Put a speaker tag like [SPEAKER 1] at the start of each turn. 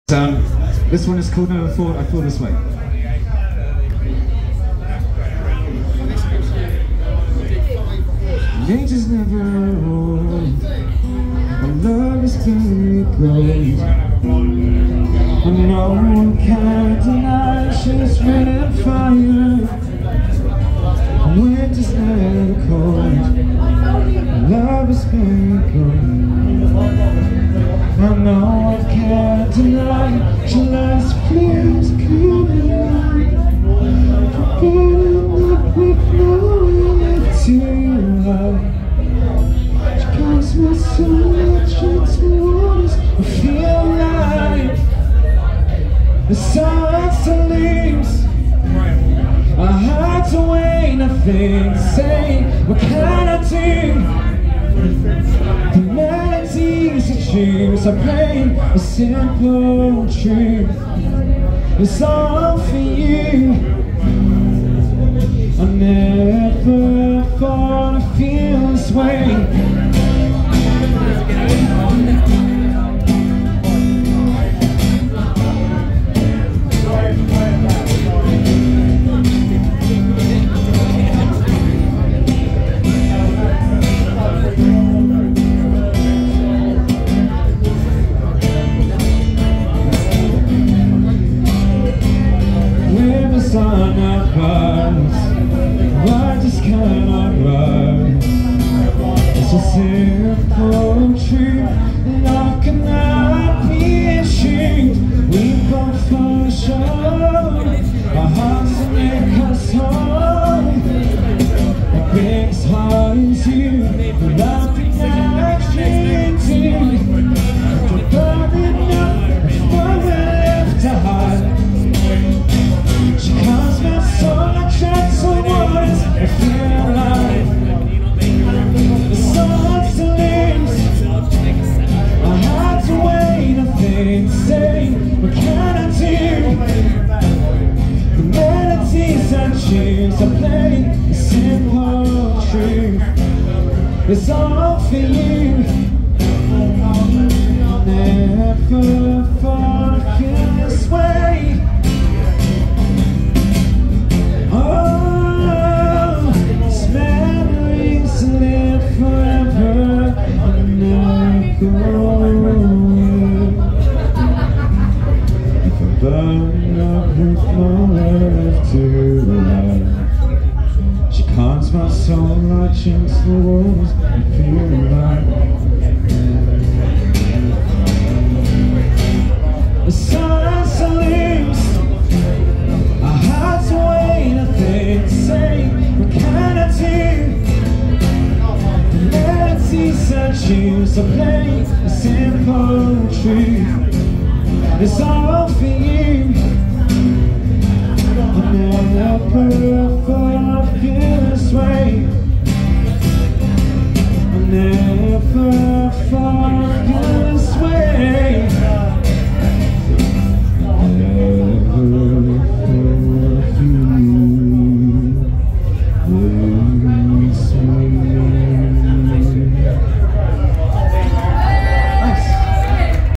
[SPEAKER 1] This one is called Never Thought I Feel This Way. Nature's never old, and love is very gold, and no one can deny she's red and fire. Winter's never cold, and love is very gold, and no one can deny she loves flames coming out, forgetting that we've known it too long. She calls me so much into waters, I feel like the sun's and leaves. I had to wait, nothing to say. What can I do? The melodies I choose, I play a simple truth. It's all for you. I never thought I'd feel this way. On our bars, I just cannot rise. It's a simple truth, love cannot be ashamed. We both fall short, our hearts will make us whole. It breaks heart into nothing I can't do. We're burning up before we're left to hide. She calls my soul like gentle waters, I feel like the sun's and leaves. I had to wait, nothing to say. What can I do? The melodies I choose, I play a simple truth. It's all for you. Never thought I'd feel this way. If I burn up with nowhere left to lie, she calms my soul like chinks the walls I feel like the silence I lose. I had to wait, nothing to say. What can I do? The melodies I choose, I play a simple truth. It's all for you. I never thought I'd feel this way. I never thought I'd feel